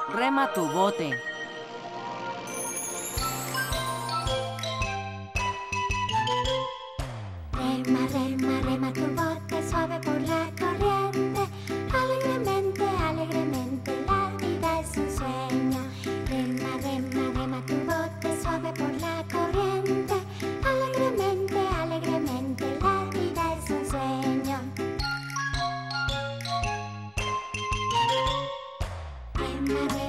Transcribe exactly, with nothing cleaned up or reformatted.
Rema tu bote. Rema, rema, rema tu bote suave por la corriente. Alegremente, alegremente, la vida es un sueño. Rema, rema, rema tu bote suave por la corriente. Alegremente, alegremente, la vida es un sueño. Rema, rema.